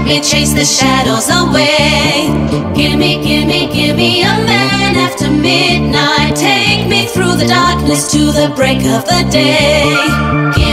me chase the shadows away. Give me a man after midnight. Take me through the darkness to the break of the day.